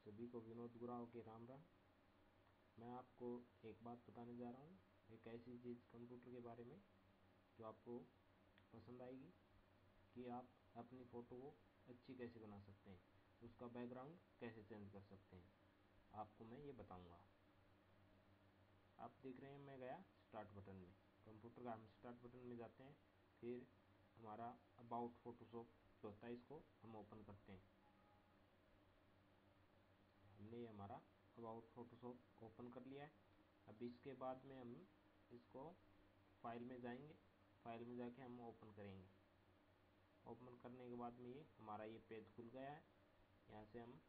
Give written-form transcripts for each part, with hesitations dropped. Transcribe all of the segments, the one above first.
सभी को विनोद गुराव के राम राम। मैं आपको एक बात बताने जा रहा हूँ, एक ऐसी चीज़ कंप्यूटर के बारे में जो आपको पसंद आएगी कि आप अपनी फ़ोटो को अच्छी कैसे बना सकते हैं, उसका बैकग्राउंड कैसे चेंज कर सकते हैं, आपको मैं ये बताऊँगा। आप देख रहे हैं मैं गया स्टार्ट बटन में, कंप्यूटर का हम स्टार्ट बटन में जाते हैं, फिर हमारा अबाउट फोटोशॉप जो होता है इसको हम ओपन करते हैं। हमने ये हमारा अबाउट फोटोशॉप ओपन कर लिया है। अब इसके बाद में हम इसको फाइल में जाएंगे, फाइल में जाके हम ओपन करेंगे। ओपन करने के बाद में ये हमारा ये पेज खुल गया है। यहाँ से हम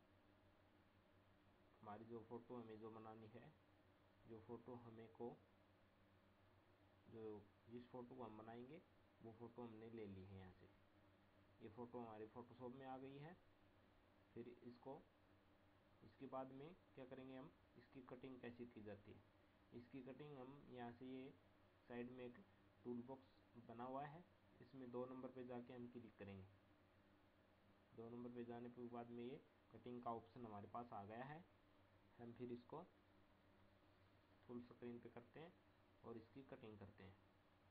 हमारी जो फ़ोटो हमें जो बनानी है, जो फ़ोटो हमें को जो जिस फ़ोटो को हम बनाएंगे वो फ़ोटो हमने ले ली है। यहाँ से ये फ़ोटो हमारी फ़ोटोशॉप में आ गई है। फिर इसके बाद में क्या करेंगे, हम इसकी कटिंग कैसे की जाती है, इसकी कटिंग हम यहाँ से ये साइड में एक टूल बॉक्स बना हुआ है, इसमें 2 नंबर पे जाके हम क्लिक करेंगे। 2 नंबर पे जाने के बाद में ये कटिंग का ऑप्शन हमारे पास आ गया है। हम फिर इसको फुल स्क्रीन पे करते हैं और इसकी कटिंग करते हैं।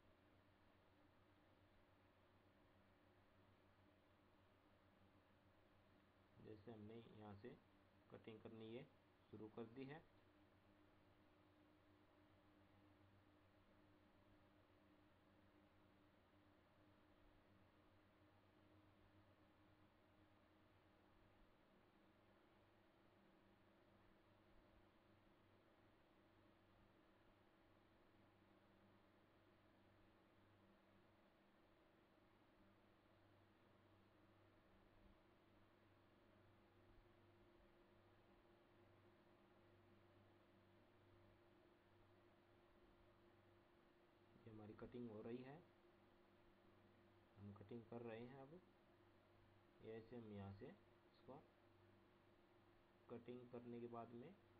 जैसे हमने यहाँ से कटिंग करनी ये शुरू कर दी है। ये हमारी कटिंग हो रही है, हम कटिंग कर रहे हैं। अब ये ऐसे हम यहाँ से इसको कटिंग करने के बाद में